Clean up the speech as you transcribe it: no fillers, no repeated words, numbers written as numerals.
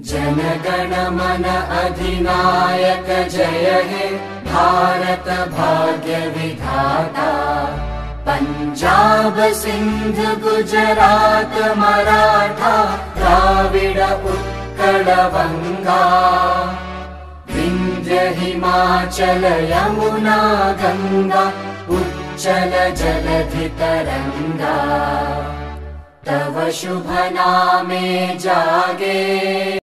जनगण मन अधिनायक जय हे भारत भाग्य विधाता। पंजाब सिंध गुजरात मराठा द्राविड उत्कल बंगा। विंध्य हिमाचल यमुना गंगा उच्चल जलधि तरंगा। तव शुभ नामे जागे